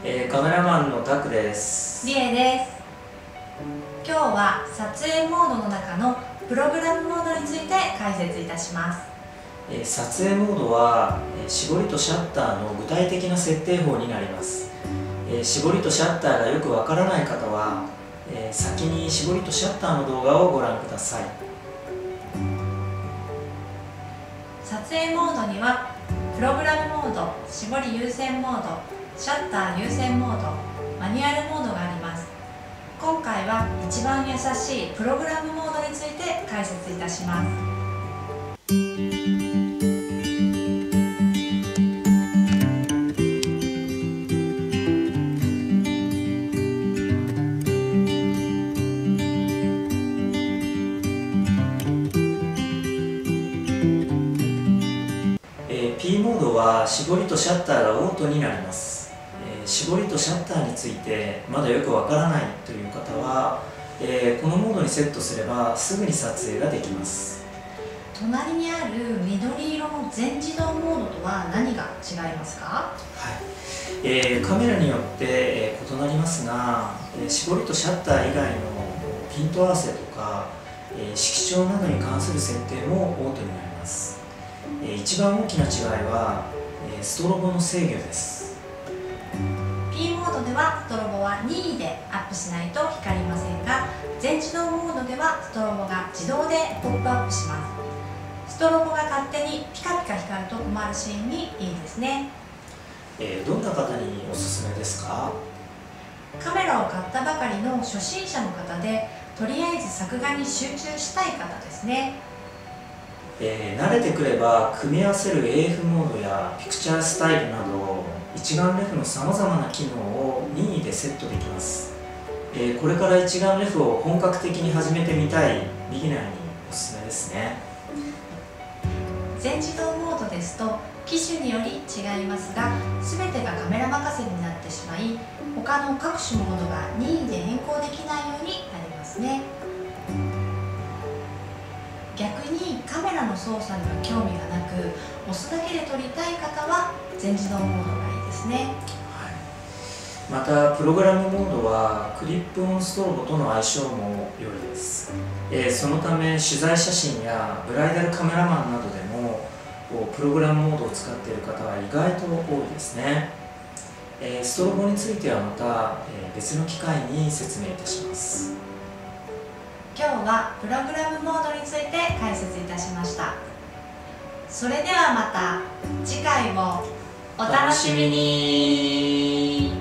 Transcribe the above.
カメラマンのタクです。 リエです。今日は撮影モードの中のプログラムモードについて解説いたします。 撮影モードは絞りとシャッターの具体的な設定法になります。絞りとシャッターがよくわからない方は先に絞りとシャッターの動画をご覧ください。 撮影モードにはプログラムモード、絞り優先モード、シャッター優先モード、マニュアルモードがあります。今回は一番優しいプログラムモードについて解説いたします。 P モードは絞りとシャッターがオートになります。絞りとシャッターについてまだよくわからないという方は、このモードにセットすればすぐに撮影ができます。 隣にある緑色の全自動モードとは何が違いますか？ はい、カメラによって異なりますが、絞りとシャッター以外のピント合わせとか色調などに関する設定もオートになります。一番大きな違いはストロボの制御です。 P モードではストロボは任意でアップしないと光りませんが、全自動モードではストロボが自動でポップアップします。ストロボが勝手にピカピカ光ると困るシーンにいいですね。 どんな方におすすめですか？ カメラを買ったばかりの初心者の方で、とりあえず作画に集中したい方ですね。 慣れてくれば組み合わせる AF モードやピクチャースタイルなど一眼レフのさまざまな機能を任意でセットできます。これから一眼レフを本格的に始めてみたいビギナーにおすすめですね。 全自動モードですと機種により違いますが、全てがカメラ任せになってしまい、他の各種モードが任意で変更できないようになりますね。逆にカメラの操作には興味がなく、押すだけで撮りたい方は全自動モードがいいですね。 またプログラムモードはクリップオンストロボとの相性も良いです。そのため取材写真やブライダルカメラマンなどでもプログラムモードを使っている方は意外と多いですね。ストロボについてはまた別の機会に説明いたします。 今日はプログラムモードについて解説いたしました。それではまた次回もお楽しみに。